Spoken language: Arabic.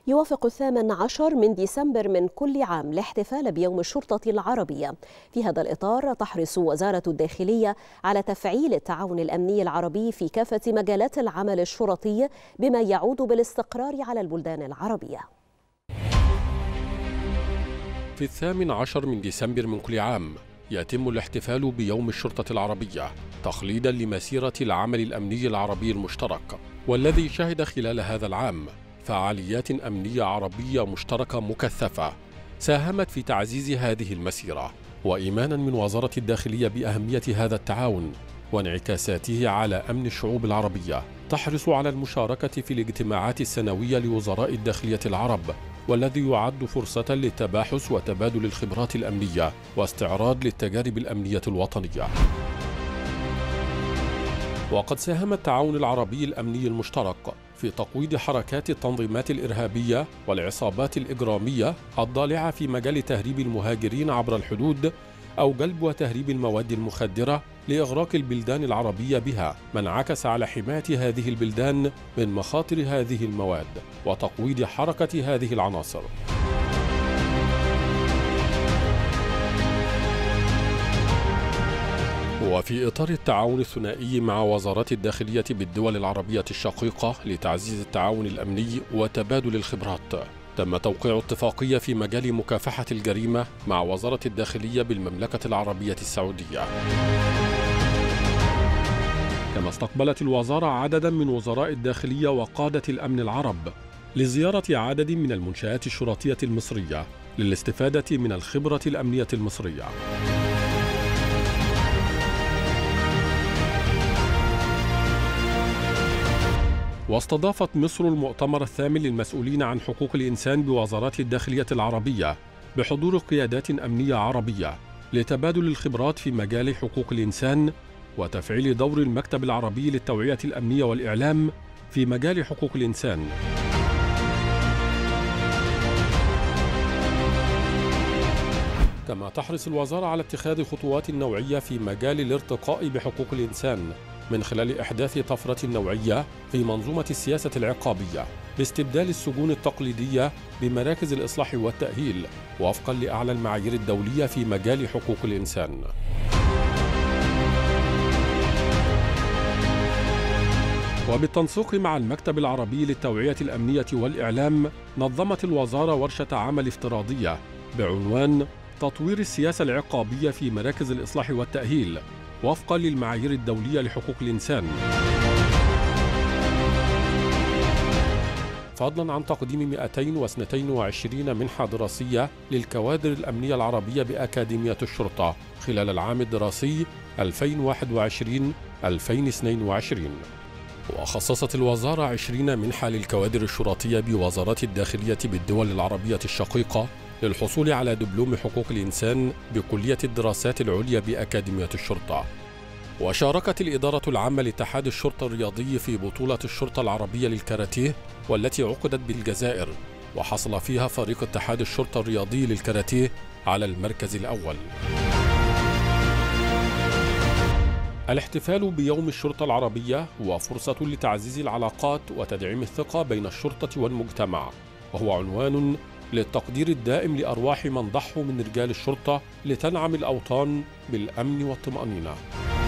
يوافق 18 من ديسمبر من كل عام الاحتفال بيوم الشرطة العربية. في هذا الإطار تحرص وزارة الداخلية على تفعيل التعاون الأمني العربي في كافة مجالات العمل الشرطي بما يعود بالاستقرار على البلدان العربية. في 18 من ديسمبر من كل عام يتم الاحتفال بيوم الشرطة العربية تخليدا لمسيرة العمل الأمني العربي المشترك، والذي شهد خلال هذا العام فعاليات أمنية عربية مشتركة مكثفة ساهمت في تعزيز هذه المسيرة. وإيمانا من وزارة الداخلية بأهمية هذا التعاون وانعكاساته على أمن الشعوب العربية، تحرص على المشاركة في الاجتماعات السنوية لوزراء الداخلية العرب، والذي يعد فرصة للتباحث وتبادل الخبرات الأمنية واستعراض للتجارب الأمنية الوطنية. وقد ساهم التعاون العربي الأمني المشترك في تقويض حركات التنظيمات الإرهابية والعصابات الإجرامية الضالعة في مجال تهريب المهاجرين عبر الحدود أو جلب وتهريب المواد المخدرة لإغراق البلدان العربية بها، ما انعكس على حماية هذه البلدان من مخاطر هذه المواد وتقويض حركة هذه العناصر. وفي إطار التعاون الثنائي مع وزارات الداخلية بالدول العربية الشقيقة لتعزيز التعاون الأمني وتبادل الخبرات، تم توقيع اتفاقية في مجال مكافحة الجريمة مع وزارة الداخلية بالمملكة العربية السعودية. كما استقبلت الوزارة عددا من وزراء الداخلية وقادة الأمن العرب لزيارة عدد من المنشآت الشرطية المصرية للاستفادة من الخبرة الأمنية المصرية. واستضافت مصر المؤتمر الثامن للمسؤولين عن حقوق الإنسان بوزارات الداخلية العربية بحضور قيادات أمنية عربية لتبادل الخبرات في مجال حقوق الإنسان وتفعيل دور المكتب العربي للتوعية الأمنية والإعلام في مجال حقوق الإنسان. كما تحرص الوزارة على اتخاذ خطوات نوعية في مجال الارتقاء بحقوق الإنسان من خلال إحداث طفرة نوعية في منظومة السياسة العقابية باستبدال السجون التقليدية بمراكز الإصلاح والتأهيل وفقا لأعلى المعايير الدولية في مجال حقوق الإنسان. وبالتنسيق مع المكتب العربي للتوعية الأمنية والإعلام، نظمت الوزارة ورشة عمل افتراضية بعنوان تطوير السياسة العقابية في مراكز الإصلاح والتأهيل وفقا للمعايير الدولية لحقوق الإنسان، فضلا عن تقديم 222 منحة دراسية للكوادر الأمنية العربية بأكاديمية الشرطة خلال العام الدراسي 2021-2022. وخصصت الوزارة 20 منحة للكوادر الشرطية بوزارات الداخلية بالدول العربية الشقيقة للحصول على دبلوم حقوق الإنسان بكلية الدراسات العليا بأكاديمية الشرطة. وشاركت الإدارة العامة لاتحاد الشرطة الرياضي في بطولة الشرطة العربية للكاراتيه والتي عقدت بالجزائر، وحصل فيها فريق اتحاد الشرطة الرياضي للكاراتيه على المركز الأول. الاحتفال بيوم الشرطة العربية هو فرصة لتعزيز العلاقات وتدعيم الثقة بين الشرطة والمجتمع، وهو عنوان للتقدير الدائم لأرواح من ضحوا من رجال الشرطة لتنعم الأوطان بالأمن والطمأنينة.